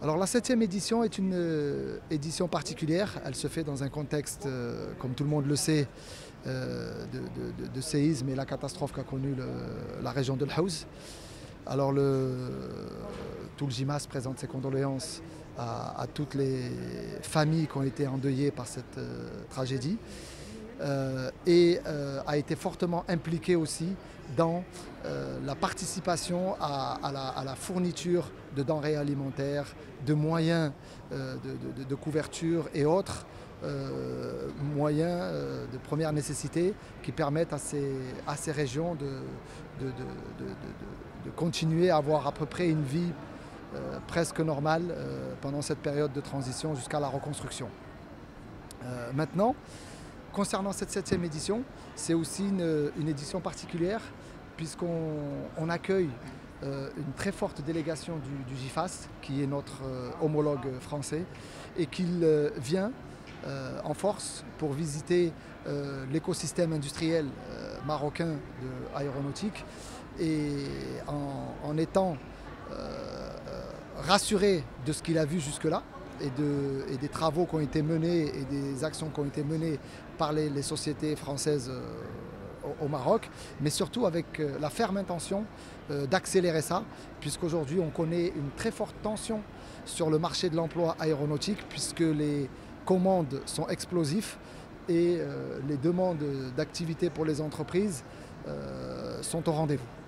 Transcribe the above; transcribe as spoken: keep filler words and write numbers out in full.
Alors la septième édition est une euh, édition particulière. Elle se fait dans un contexte, euh, comme tout le monde le sait, euh, de, de- de- de séisme et la catastrophe qu'a connue le- la région de l'Haouz. Alors le, tout le J M A S présente ses condoléances à, à toutes les familles qui ont été endeuillées par cette euh, tragédie euh, et euh, a été fortement impliqué aussi dans euh, la participation à, à la, à la fourniture de denrées alimentaires, de moyens euh, de, de- de couverture et autres euh, moyens euh, de première nécessité qui permettent à ces, à ces régions de, de- de- de- de- de continuer à avoir à peu près une vie euh, presque normale euh, pendant cette période de transition jusqu'à la reconstruction. Euh, maintenant, concernant cette septième édition, c'est aussi une, une édition particulière puisqu'on on accueille euh, une très forte délégation du, du J F A S, qui est notre euh, homologue français, et qu'il euh, vient euh, en force pour visiter euh, l'écosystème industriel euh, marocain de aéronautique et en, en étant euh, rassuré de ce qu'il a vu jusque-là et, de- et des travaux qui ont été menés et des actions qui ont été menées par les, les sociétés françaises euh, au, au Maroc, mais surtout avec euh, la ferme intention euh, d'accélérer ça, puisqu'aujourd'hui on connaît une très forte tension sur le marché de l'emploi aéronautique, puisque les commandes sont explosives et euh, les demandes d'activité pour les entreprises euh, sont au rendez-vous.